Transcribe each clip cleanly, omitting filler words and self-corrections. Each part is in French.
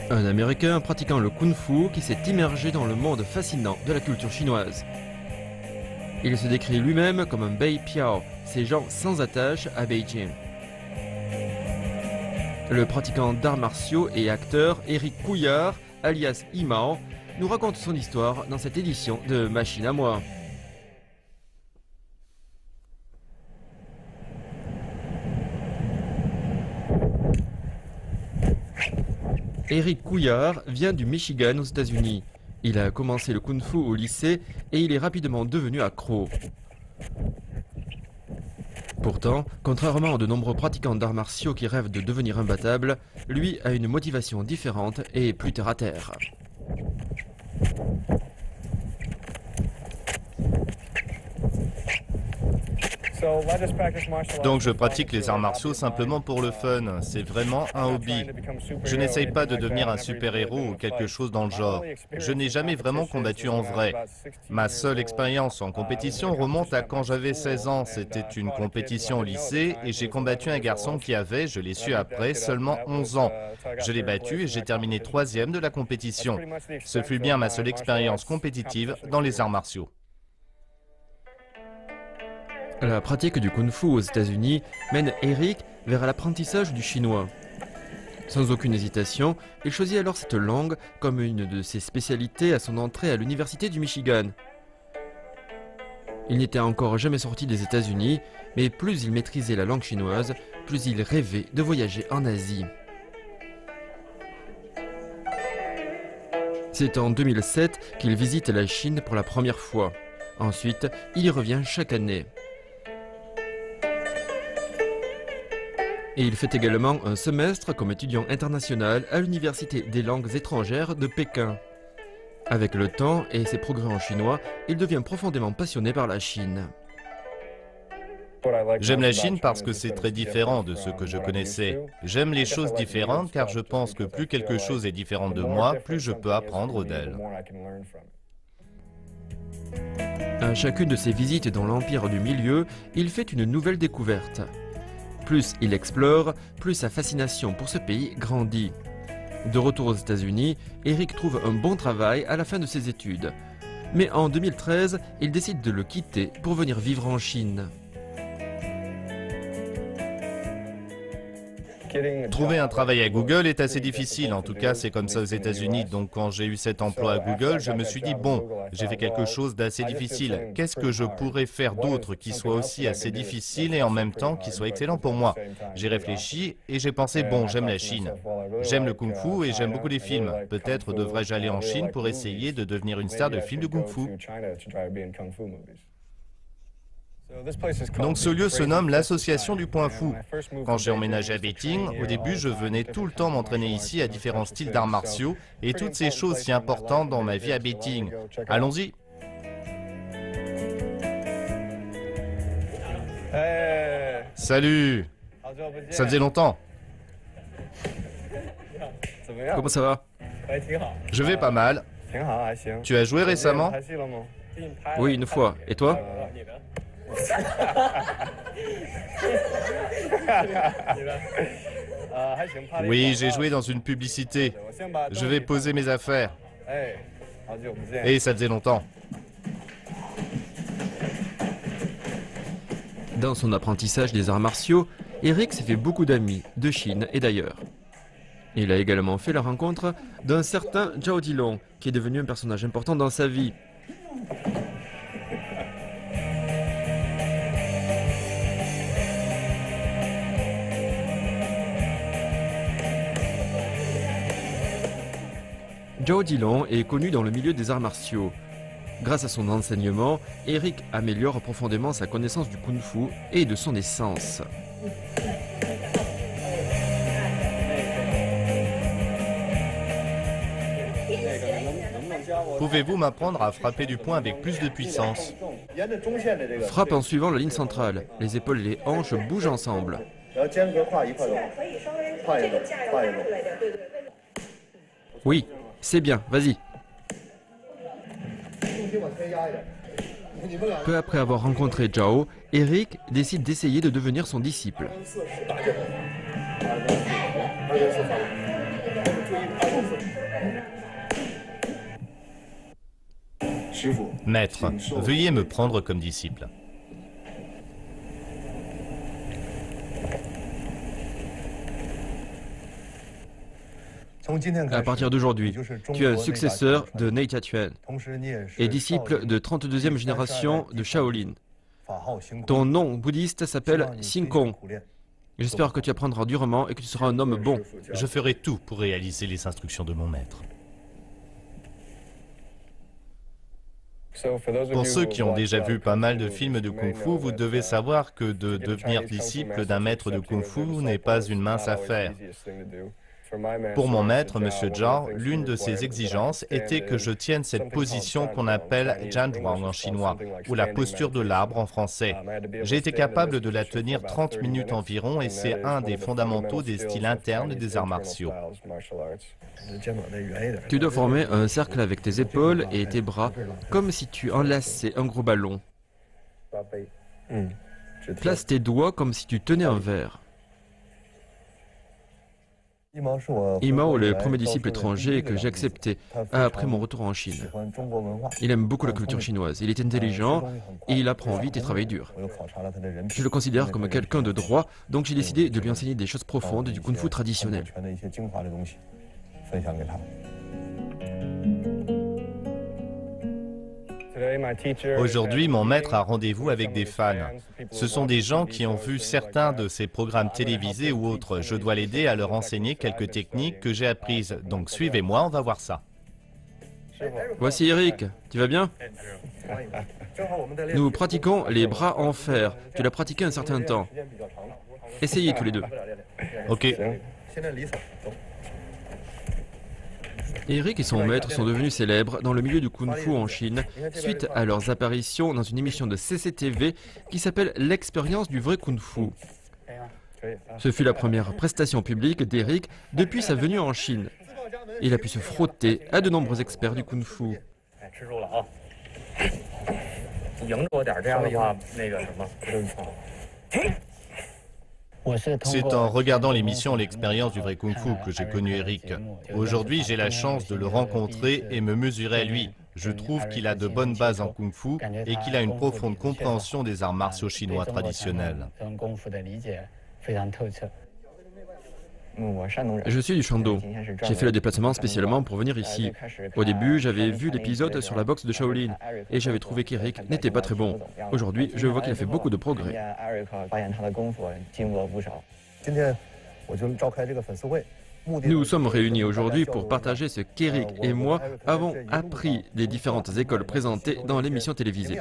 Un Américain pratiquant le kung-fu qui s'est immergé dans le monde fascinant de la culture chinoise. Il se décrit lui-même comme un Bei Piao, ces gens sans attache à Beijing. Le pratiquant d'arts martiaux et acteur Éric Couillard, alias Imao, nous raconte son histoire dans cette édition de Machine à moi. Éric Couillard vient du Michigan aux États-Unis. Il a commencé le kung-fu au lycée et il est rapidement devenu accro. Pourtant, contrairement à de nombreux pratiquants d'arts martiaux qui rêvent de devenir imbattables, lui a une motivation différente et plus terre à terre. Donc je pratique les arts martiaux simplement pour le fun, c'est vraiment un hobby. Je n'essaye pas de devenir un super-héros ou quelque chose dans le genre. Je n'ai jamais vraiment combattu en vrai. Ma seule expérience en compétition remonte à quand j'avais 16 ans. C'était une compétition au lycée et j'ai combattu un garçon qui avait, je l'ai su après, seulement 11 ans. Je l'ai battu et j'ai terminé 3e de la compétition. Ce fut bien ma seule expérience compétitive dans les arts martiaux. La pratique du kung-fu aux États-Unis mène Eric vers l'apprentissage du chinois. Sans aucune hésitation, il choisit alors cette langue comme une de ses spécialités à son entrée à l'université du Michigan. Il n'était encore jamais sorti des États-Unis, mais plus il maîtrisait la langue chinoise, plus il rêvait de voyager en Asie. C'est en 2007 qu'il visite la Chine pour la première fois. Ensuite, il y revient chaque année. Et il fait également un semestre comme étudiant international à l'Université des langues étrangères de Pékin. Avec le temps et ses progrès en chinois, il devient profondément passionné par la Chine. J'aime la Chine parce que c'est très différent de ce que je connaissais. J'aime les choses différentes car je pense que plus quelque chose est différent de moi, plus je peux apprendre d'elle. À chacune de ses visites dans l'Empire du Milieu, il fait une nouvelle découverte. Plus il explore, plus sa fascination pour ce pays grandit. De retour aux États-Unis, Eric trouve un bon travail à la fin de ses études. Mais en 2013, il décide de le quitter pour venir vivre en Chine. Trouver un travail à Google est assez difficile, en tout cas c'est comme ça aux États-Unis. Donc quand j'ai eu cet emploi à Google, je me suis dit bon, j'ai fait quelque chose d'assez difficile. Qu'est-ce que je pourrais faire d'autre qui soit aussi assez difficile et en même temps qui soit excellent pour moi? J'ai réfléchi et j'ai pensé bon, j'aime la Chine. J'aime le kung-fu et j'aime beaucoup les films. Peut-être devrais-je aller en Chine pour essayer de devenir une star de films de kung-fu. Donc ce lieu se nomme l'Association du Point Fou. Quand j'ai emménagé à Beijing, au début je venais tout le temps m'entraîner ici à différents styles d'arts martiaux et toutes ces choses si importantes dans ma vie à Beijing. Allons-y. Salut. Ça faisait longtemps. Comment ça va? Je vais pas mal. Tu as joué récemment? Oui, une fois. Et toi? Oui, j'ai joué dans une publicité. Je vais poser mes affaires. Et ça faisait longtemps. Dans son apprentissage des arts martiaux, Eric s'est fait beaucoup d'amis de Chine et d'ailleurs. Il a également fait la rencontre d'un certain Zhao Dilong, qui est devenu un personnage important dans sa vie. Zhao Dilong est connu dans le milieu des arts martiaux. Grâce à son enseignement, Eric améliore profondément sa connaissance du kung-fu et de son essence. Pouvez-vous m'apprendre à frapper du poing avec plus de puissance? Frappe en suivant la ligne centrale. Les épaules et les hanches bougent ensemble. Oui, c'est bien, vas-y. Peu après avoir rencontré Zhao, Eric décide d'essayer de devenir son disciple. Maître, veuillez me prendre comme disciple. À partir d'aujourd'hui, tu es un successeur de Neita Tuan et disciple de 32e génération de Shaolin. Ton nom bouddhiste s'appelle Xingkong. J'espère que tu apprendras durement et que tu seras un homme bon. Je ferai tout pour réaliser les instructions de mon maître. Pour ceux qui ont déjà vu pas mal de films de Kung-Fu, vous devez savoir que de devenir disciple d'un maître de Kung-Fu n'est pas une mince affaire. Pour mon maître, M. Zhao, l'une de ses exigences était que je tienne cette position qu'on appelle Jianzhuang en chinois, ou la posture de l'arbre en français. J'ai été capable de la tenir 30 minutes environ et c'est un des fondamentaux des styles internes des arts martiaux. Tu dois former un cercle avec tes épaules et tes bras, comme si tu enlaçais un gros ballon. Place tes doigts comme si tu tenais un verre. Imao, le premier disciple étranger que j'ai accepté après mon retour en Chine. Il aime beaucoup la culture chinoise, il est intelligent et il apprend vite et travaille dur. Je le considère comme quelqu'un de droit, donc j'ai décidé de lui enseigner des choses profondes du kung-fu traditionnel. Aujourd'hui, mon maître a rendez-vous avec des fans. Ce sont des gens qui ont vu certains de ses programmes télévisés ou autres. Je dois l'aider à leur enseigner quelques techniques que j'ai apprises. Donc suivez-moi, on va voir ça. Voici Eric, tu vas bien? Nous pratiquons les bras en fer. Tu l'as pratiqué un certain temps. Essayez tous les deux. Ok. Eric et son maître sont devenus célèbres dans le milieu du kung-fu en Chine suite à leurs apparitions dans une émission de CCTV qui s'appelle L'expérience du vrai kung-fu. Ce fut la première prestation publique d'Eric depuis sa venue en Chine. Il a pu se frotter à de nombreux experts du kung-fu. C'est en regardant l'émission L'expérience du vrai kung-fu que j'ai connu Eric. Aujourd'hui, j'ai la chance de le rencontrer et me mesurer à lui. Je trouve qu'il a de bonnes bases en kung-fu et qu'il a une profonde compréhension des arts martiaux chinois traditionnels. Je suis du Shandong. J'ai fait le déplacement spécialement pour venir ici. Au début, j'avais vu l'épisode sur la boxe de Shaolin et j'avais trouvé qu'Eric n'était pas très bon. Aujourd'hui, je vois qu'il a fait beaucoup de progrès. Nous sommes réunis aujourd'hui pour partager ce qu'Eric et moi avons appris des différentes écoles présentées dans l'émission télévisée.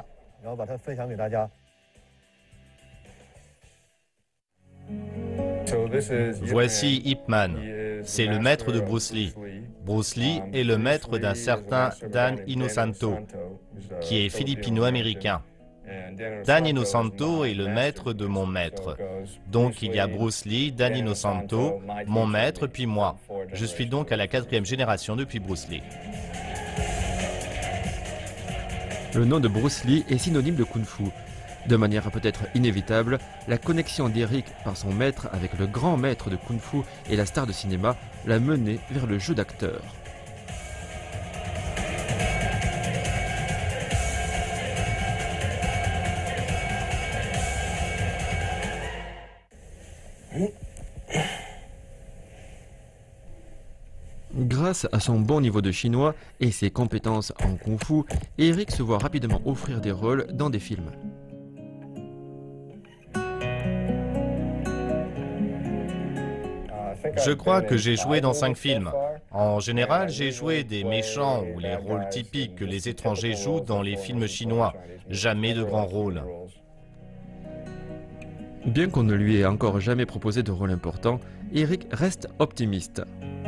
Voici Ip Man. C'est le maître de Bruce Lee. Bruce Lee est le maître d'un certain Dan Inosanto, qui est philippino-américain. Dan Inosanto est le maître de mon maître. Donc il y a Bruce Lee, Dan Inosanto, mon maître, puis moi. Je suis donc à la 4e génération depuis Bruce Lee. Le nom de Bruce Lee est synonyme de kung-fu. De manière peut-être inévitable, la connexion d'Eric par son maître avec le grand maître de kung-fu et la star de cinéma l'a mené vers le jeu d'acteur. Grâce à son bon niveau de chinois et ses compétences en kung-fu, Eric se voit rapidement offrir des rôles dans des films. Je crois que j'ai joué dans 5 films. En général, j'ai joué des méchants ou les rôles typiques que les étrangers jouent dans les films chinois. Jamais de grands rôles. Bien qu'on ne lui ait encore jamais proposé de rôle important, Eric reste optimiste.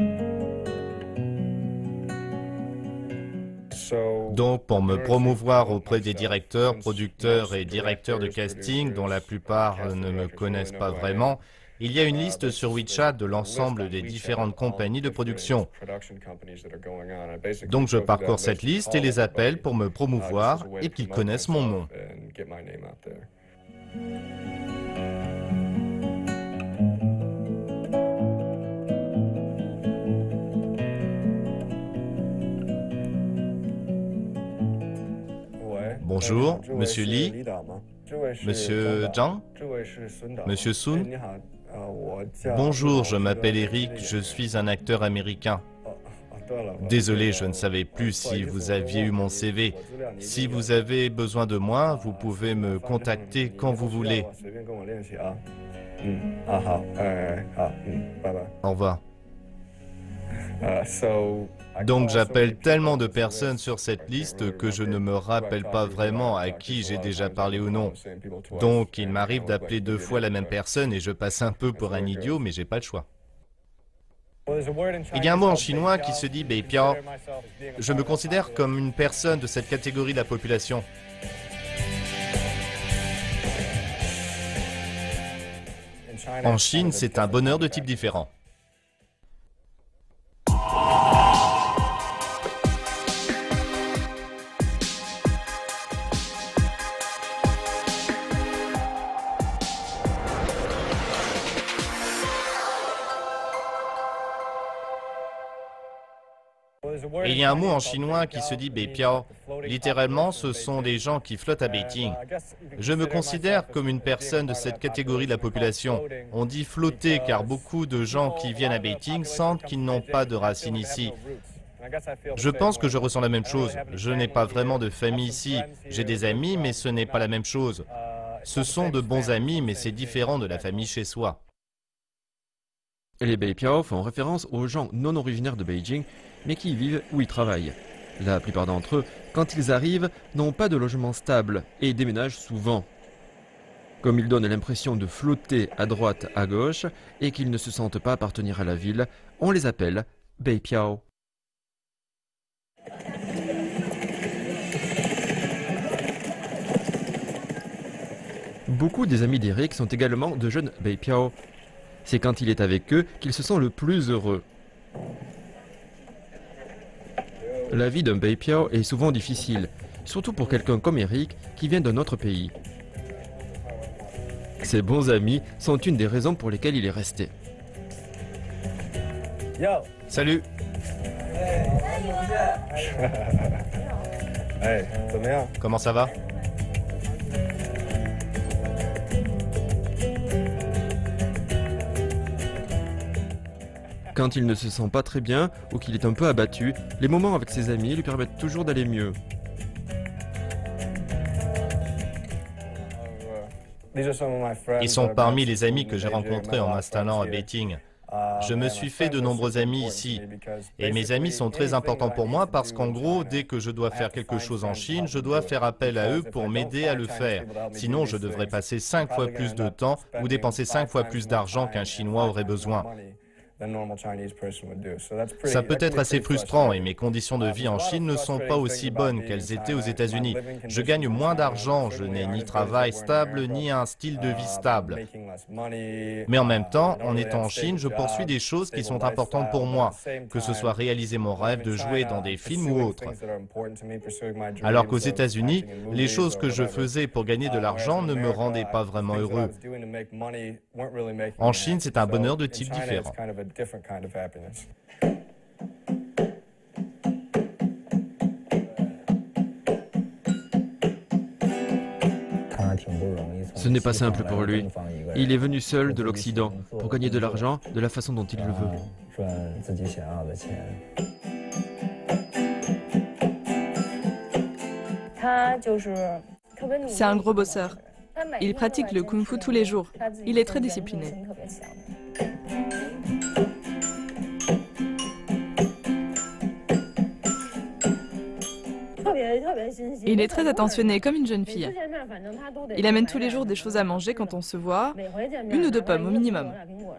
Donc, pour me promouvoir auprès des directeurs, producteurs et directeurs de casting, dont la plupart ne me connaissent pas vraiment, il y a une liste sur WeChat de l'ensemble des différentes compagnies de production. Donc je parcours cette liste et les appelle pour me promouvoir et qu'ils connaissent mon nom. Bonjour, Monsieur Li, Monsieur Zhang, Monsieur Sun. Bonjour, je m'appelle Eric, je suis un acteur américain. Désolé, je ne savais plus si vous aviez eu mon CV. Si vous avez besoin de moi, vous pouvez me contacter quand vous voulez. Au revoir. Donc j'appelle tellement de personnes sur cette liste que je ne me rappelle pas vraiment à qui j'ai déjà parlé ou non. Donc il m'arrive d'appeler 2 fois la même personne et je passe un peu pour un idiot, mais j'ai pas le choix. Il y a un mot en chinois qui se dit Beipiao. Je me considère comme une personne de cette catégorie de la population. En Chine, c'est un bonheur de type différent. Et il y a un mot en chinois qui se dit Beipiao. Littéralement, ce sont des gens qui flottent à Beijing. Je me considère comme une personne de cette catégorie de la population. On dit flotter car beaucoup de gens qui viennent à Beijing sentent qu'ils n'ont pas de racines ici. Je pense que je ressens la même chose. Je n'ai pas vraiment de famille ici. J'ai des amis, mais ce n'est pas la même chose. Ce sont de bons amis, mais c'est différent de la famille chez soi. Les Beipiao font référence aux gens non originaires de Beijing, mais qui y vivent ou y travaillent. La plupart d'entre eux, quand ils arrivent, n'ont pas de logement stable et déménagent souvent. Comme ils donnent l'impression de flotter à droite, à gauche, et qu'ils ne se sentent pas appartenir à la ville, on les appelle Beipiao. Beaucoup des amis d'Eric sont également de jeunes Beipiao. C'est quand il est avec eux qu'il se sent le plus heureux. La vie d'un Beipiao est souvent difficile, surtout pour quelqu'un comme Eric qui vient d'un autre pays. Ses bons amis sont une des raisons pour lesquelles il est resté. Salut. Comment ça va? Quand il ne se sent pas très bien ou qu'il est un peu abattu, les moments avec ses amis lui permettent toujours d'aller mieux. Ils sont parmi les amis que j'ai rencontrés en m'installant à Beijing. Je me suis fait de nombreux amis ici. Et mes amis sont très importants pour moi parce qu'en gros, dès que je dois faire quelque chose en Chine, je dois faire appel à eux pour m'aider à le faire. Sinon, je devrais passer 5 fois plus de temps ou dépenser 5 fois plus d'argent qu'un Chinois aurait besoin. Ça peut être assez frustrant et mes conditions de vie en Chine ne sont pas aussi bonnes qu'elles étaient aux États-Unis. Je gagne moins d'argent, je n'ai ni travail stable ni un style de vie stable. Mais en même temps, en étant en Chine, je poursuis des choses qui sont importantes pour moi, que ce soit réaliser mon rêve de jouer dans des films ou autres. Alors qu'aux États-Unis, les choses que je faisais pour gagner de l'argent ne me rendaient pas vraiment heureux. En Chine, c'est un bonheur de type différent. Ce n'est pas simple pour lui. Il est venu seul de l'Occident pour gagner de l'argent de la façon dont il le veut. C'est un gros bosseur. Il pratique le kung-fu tous les jours. Il est très discipliné. Il est très attentionné comme une jeune fille. Il amène tous les jours des choses à manger quand on se voit, 1 ou 2 pommes au minimum.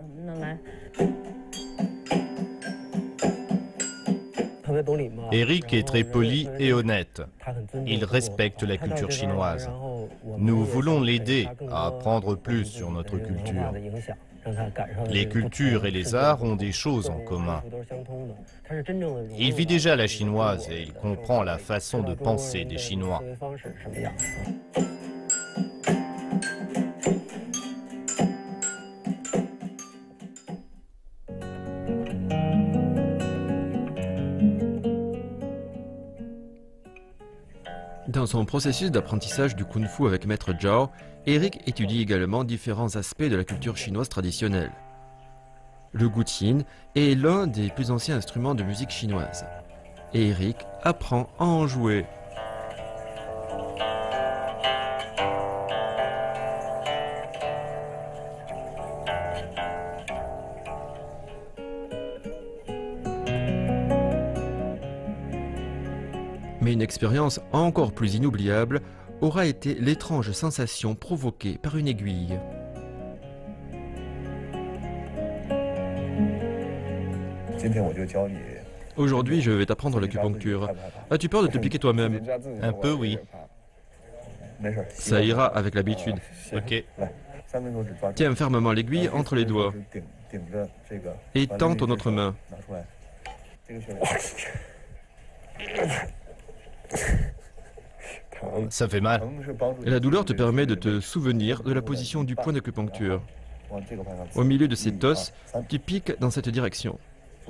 Eric est très poli et honnête. Il respecte la culture chinoise. Nous voulons l'aider à apprendre plus sur notre culture. Les cultures et les arts ont des choses en commun. Il vit déjà la chinoise et il comprend la façon de penser des Chinois. Dans son processus d'apprentissage du kung-fu avec Maître Zhao, Eric étudie également différents aspects de la culture chinoise traditionnelle. Le gutian est l'un des plus anciens instruments de musique chinoise. Et Eric apprend à en jouer. Mais une expérience encore plus inoubliable aura été l'étrange sensation provoquée par une aiguille. Aujourd'hui, je vais t'apprendre l'acupuncture. As-tu peur de te piquer toi-même? Un peu, oui. Ça ira avec l'habitude. Ok. Tiens fermement l'aiguille entre les doigts et tends ton autre main. Ça fait mal. La douleur te permet de te souvenir de la position du point d'acupuncture. Au milieu de cet os, tu piques dans cette direction.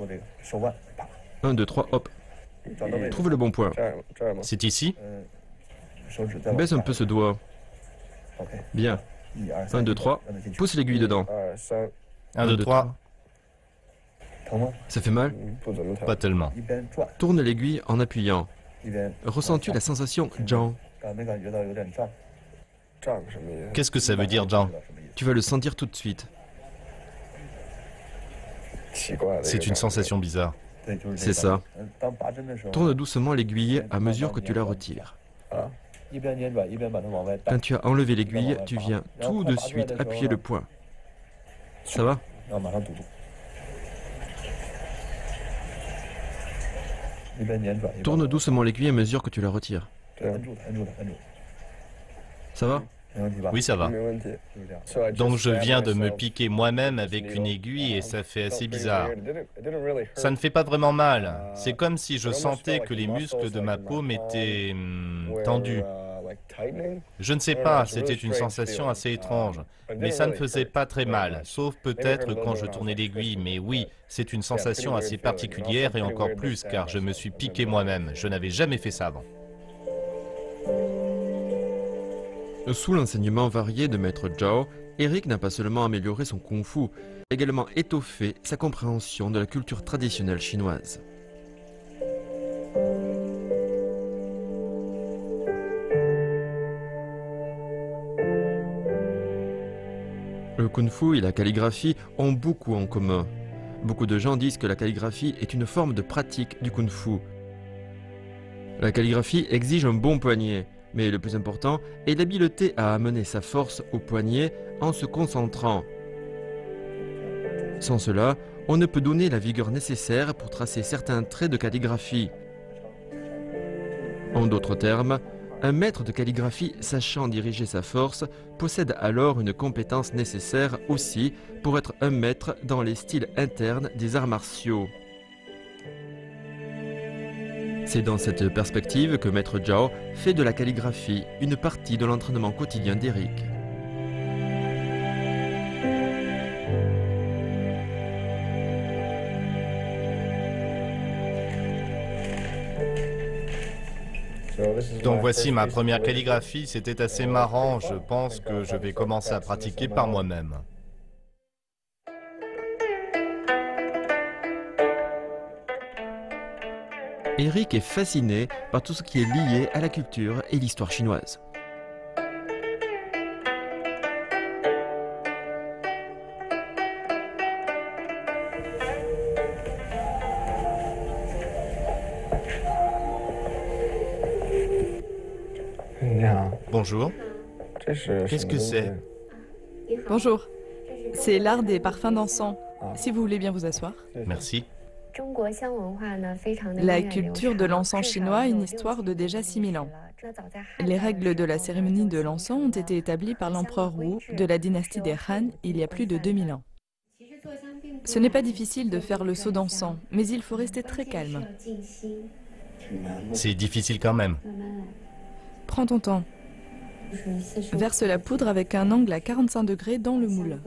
1, 2, 3, hop. Trouve le bon point. C'est ici? Baisse un peu ce doigt. Bien. 1, 2, 3. Pousse l'aiguille dedans. 1, 2, 3. Ça fait mal? Pas tellement. Tourne l'aiguille en appuyant. Ressens-tu la sensation Zhang? Qu'est-ce que ça veut dire, Zhang? Tu vas le sentir tout de suite. C'est une sensation bizarre. C'est ça. Tourne doucement l'aiguille à mesure que tu la retires. Quand tu as enlevé l'aiguille, tu viens tout de suite appuyer le point. Ça va? Tourne doucement l'aiguille à mesure que tu la retires. Ça va? Oui, ça va. Donc je viens de me piquer moi-même avec une aiguille et ça fait assez bizarre. Ça ne fait pas vraiment mal. C'est comme si je sentais que les muscles de ma paume étaient tendus. Je ne sais pas, c'était une sensation assez étrange. Mais ça ne faisait pas très mal, sauf peut-être quand je tournais l'aiguille. Mais oui, c'est une sensation assez particulière et encore plus car je me suis piqué moi-même. Je n'avais jamais fait ça avant. Sous l'enseignement varié de Maître Zhao, Eric n'a pas seulement amélioré son kung-fu, mais également étoffé sa compréhension de la culture traditionnelle chinoise. Le kung-fu et la calligraphie ont beaucoup en commun. Beaucoup de gens disent que la calligraphie est une forme de pratique du kung-fu. La calligraphie exige un bon poignet. Mais le plus important est l'habileté à amener sa force au poignet en se concentrant. Sans cela, on ne peut donner la vigueur nécessaire pour tracer certains traits de calligraphie. En d'autres termes, un maître de calligraphie sachant diriger sa force possède alors une compétence nécessaire aussi pour être un maître dans les styles internes des arts martiaux. C'est dans cette perspective que Maître Zhao fait de la calligraphie une partie de l'entraînement quotidien d'Eric. Donc voici ma première calligraphie, c'était assez marrant, je pense que je vais commencer à pratiquer par moi-même. Eric est fasciné par tout ce qui est lié à la culture et l'histoire chinoise. Bonjour. Qu'est-ce que c'est? Bonjour. C'est l'art des parfums d'encens. Si vous voulez bien vous asseoir. Merci. La culture de l'encens chinois a une histoire de déjà 6000 ans. Les règles de la cérémonie de l'encens ont été établies par l'empereur Wu de la dynastie des Han il y a plus de 2000 ans. Ce n'est pas difficile de faire le seau d'encens, mais il faut rester très calme. C'est difficile quand même. Prends ton temps. Verse la poudre avec un angle à 45 degrés dans le moule.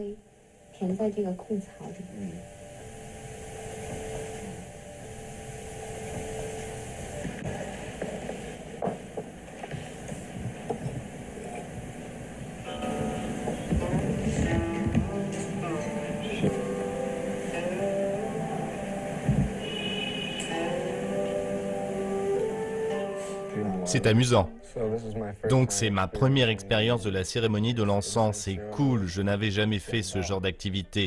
C'est amusant. Donc c'est ma première expérience de la cérémonie de l'encens. C'est cool, je n'avais jamais fait ce genre d'activité.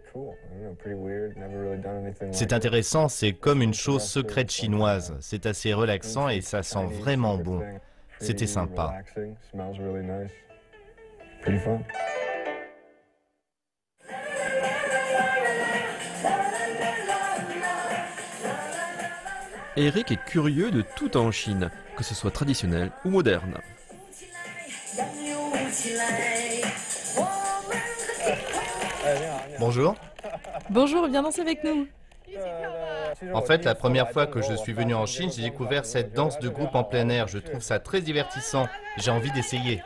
C'est intéressant, c'est comme une chose secrète chinoise. C'est assez relaxant et ça sent vraiment bon. C'était sympa. Eric est curieux de tout en Chine, que ce soit traditionnel ou moderne. Bonjour. Bonjour, viens danser avec nous. En fait, la première fois que je suis venu en Chine, j'ai découvert cette danse de groupe en plein air. Je trouve ça très divertissant. J'ai envie d'essayer.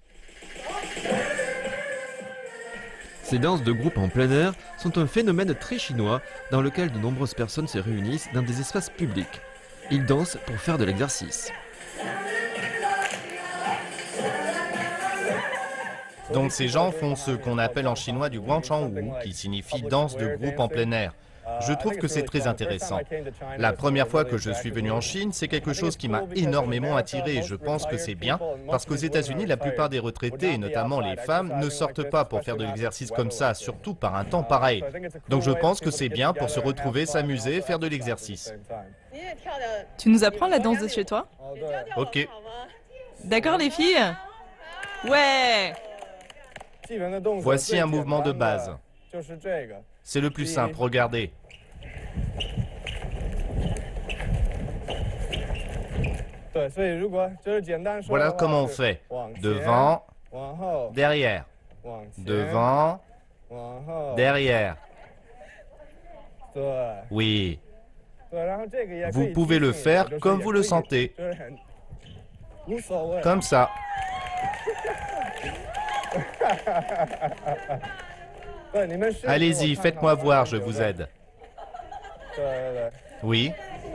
Ces danses de groupe en plein air sont un phénomène très chinois dans lequel de nombreuses personnes se réunissent dans des espaces publics. Ils dansent pour faire de l'exercice. Donc ces gens font ce qu'on appelle en chinois du guangchangwu, qui signifie danse de groupe en plein air. Je trouve que c'est très intéressant. La première fois que je suis venu en Chine, c'est quelque chose qui m'a énormément attiré. Je pense que c'est bien, parce qu'aux États-Unis, la plupart des retraités, et notamment les femmes, ne sortent pas pour faire de l'exercice comme ça, surtout par un temps pareil. Donc je pense que c'est bien pour se retrouver, s'amuser, faire de l'exercice. Tu nous apprends la danse de chez toi? Ok. D'accord les filles? Ouais! Voici un mouvement de base. C'est le plus simple, regardez. Voilà comment on fait. Devant, derrière. Devant, derrière. Oui. Vous pouvez le faire comme vous le sentez. Comme ça. Allez-y, faites-moi voir, je vous aide. Oui.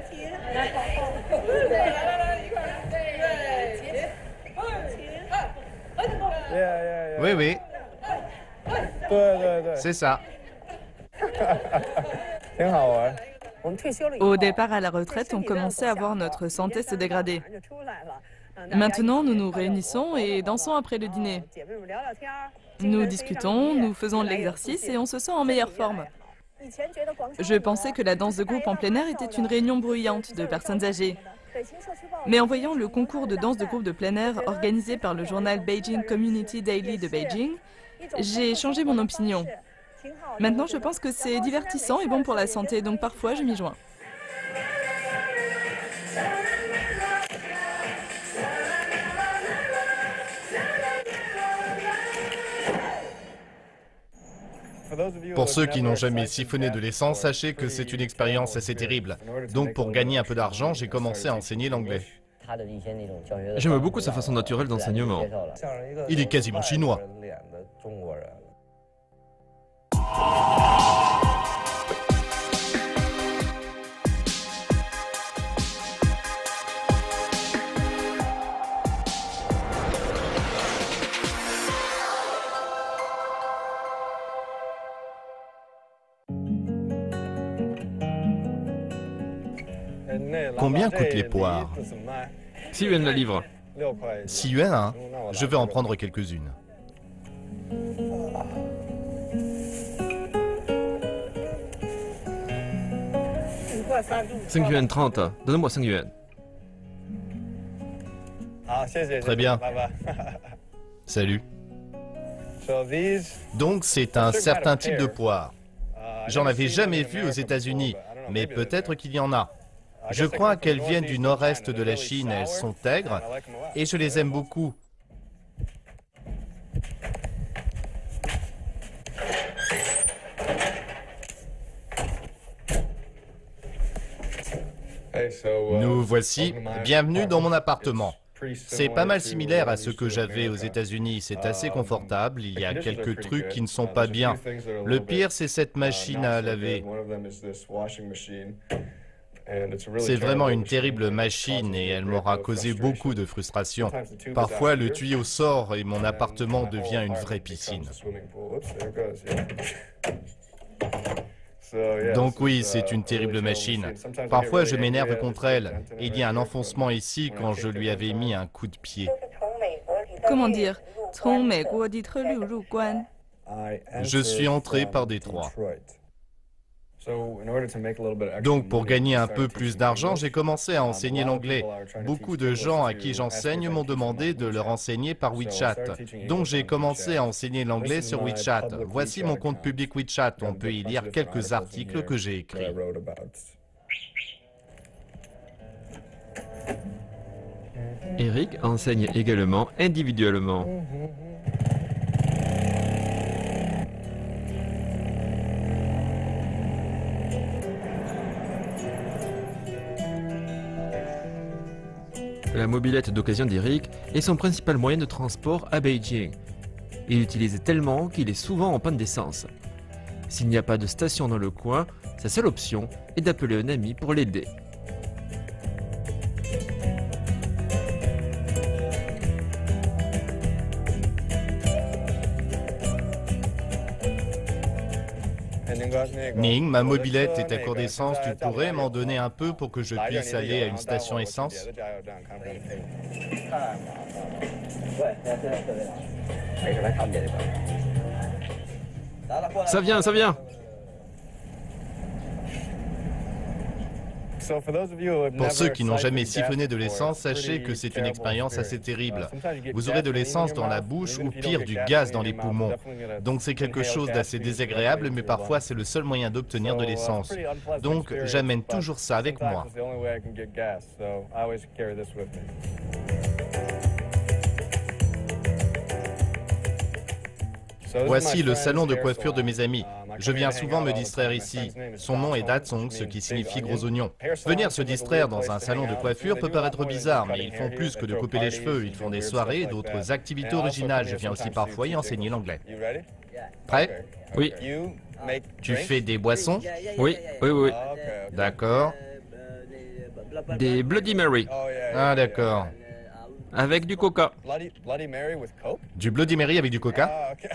Oui, oui. C'est ça. Au départ à la retraite, on commençait à voir notre santé se dégrader. Maintenant, nous nous réunissons et dansons après le dîner. Nous discutons, nous faisons de l'exercice et on se sent en meilleure forme. Je pensais que la danse de groupe en plein air était une réunion bruyante de personnes âgées. Mais en voyant le concours de danse de groupe de plein air organisé par le journal Beijing Community Daily de Beijing, j'ai changé mon opinion. Maintenant, je pense que c'est divertissant et bon pour la santé, donc parfois je m'y joins. Pour ceux qui n'ont jamais siphonné de l'essence, sachez que c'est une expérience assez terrible. Donc pour gagner un peu d'argent, j'ai commencé à enseigner l'anglais. J'aime beaucoup sa façon naturelle d'enseignement. Il est quasiment chinois. Combien coûtent les poires? 6 yuan le livre. 6 yuan, hein? Je vais en prendre quelques-unes. 5 yuan 30. Donne-moi 5 yuan. Très bien. Salut. Donc c'est un certain type de poire. J'en avais jamais vu aux États-Unis, mais peut-être qu'il y en a. Je crois qu'elles viennent du nord-est de la Chine, elles sont aigres et je les aime beaucoup. Nous voici, bienvenue dans mon appartement. C'est pas mal similaire à ce que j'avais aux États-Unis, c'est assez confortable, il y a quelques trucs qui ne sont pas bien. Le pire, c'est cette machine à laver. C'est vraiment une terrible machine et elle m'aura causé beaucoup de frustration. Parfois, le tuyau sort et mon appartement devient une vraie piscine. Donc oui, c'est une terrible machine. Parfois, je m'énerve contre elle. Et il y a un enfoncement ici quand je lui avais mis un coup de pied. Comment dire? 从美国底特律入关. Je suis entré par Détroit. Donc pour gagner un peu plus d'argent, j'ai commencé à enseigner l'anglais. Beaucoup de gens à qui j'enseigne m'ont demandé de leur enseigner par WeChat. Donc j'ai commencé à enseigner l'anglais sur WeChat. Voici mon compte public WeChat. On peut y lire quelques articles que j'ai écrits. Eric enseigne également individuellement. La mobilette d'occasion d'Eric est son principal moyen de transport à Beijing. Il l'utilise tellement qu'il est souvent en panne d'essence. S'il n'y a pas de station dans le coin, sa seule option est d'appeler un ami pour l'aider. Ning, ma mobilette est à court d'essence, tu pourrais m'en donner un peu pour que je puisse aller à une station essence? Ça vient, ça vient! Pour ceux qui n'ont jamais siphonné de l'essence, sachez que c'est une expérience assez terrible. Vous aurez de l'essence dans la bouche ou pire du gaz dans les poumons. Donc c'est quelque chose d'assez désagréable, mais parfois c'est le seul moyen d'obtenir de l'essence. Donc j'amène toujours ça avec moi. Voici le salon de coiffure de mes amis. Je viens souvent me distraire ici. Son nom est Datsong, ce qui signifie gros oignon. Venir se distraire dans un salon de coiffure peut paraître bizarre, mais ils font plus que de couper les cheveux. Ils font des soirées et d'autres activités originales. Je viens aussi parfois y enseigner l'anglais. Prêt? Oui, Tu fais des boissons? oui, oui, oui. D'accord. Des Bloody Mary, Ah d'accord. avec du coca. Du Bloody Mary avec du coca?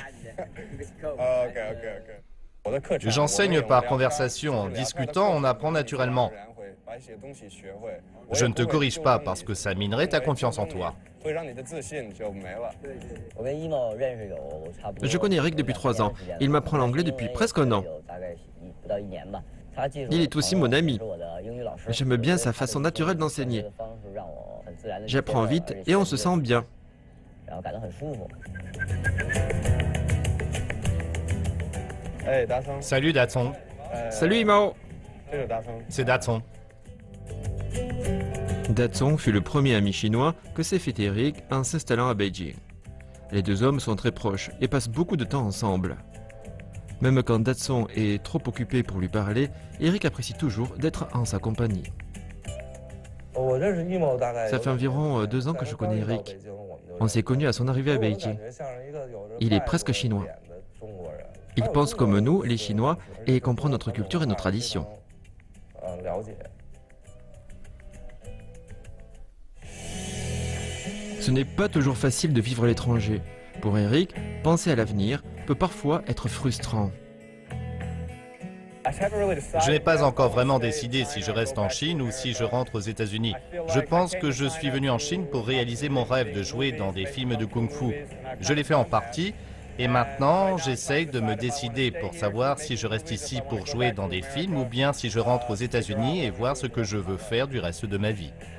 J'enseigne par conversation. En discutant, on apprend naturellement. Je ne te corrige pas parce que ça minerait ta confiance en toi. Je connais Eric depuis 3 ans. Il m'apprend l'anglais depuis presque un an. Il est aussi mon ami. J'aime bien sa façon naturelle d'enseigner. J'apprends vite et on se sent bien. Salut Datsong. Salut Imao! C'est Datsong. Datsong fut le premier ami chinois que s'est fait Eric en s'installant à Beijing. Les deux hommes sont très proches et passent beaucoup de temps ensemble. Même quand Datsong est trop occupé pour lui parler, Eric apprécie toujours d'être en sa compagnie. Ça fait environ 2 ans que je connais Eric. On s'est connus à son arrivée à Beijing. Il est presque chinois. Il pense comme nous, les Chinois, et comprend notre culture et nos traditions. Ce n'est pas toujours facile de vivre à l'étranger. Pour Eric, penser à l'avenir peut parfois être frustrant. Je n'ai pas encore vraiment décidé si je reste en Chine ou si je rentre aux États-Unis. Je pense que je suis venu en Chine pour réaliser mon rêve de jouer dans des films de kung-fu. Je l'ai fait en partie et maintenant j'essaye de me décider pour savoir si je reste ici pour jouer dans des films ou bien si je rentre aux États-Unis et voir ce que je veux faire du reste de ma vie.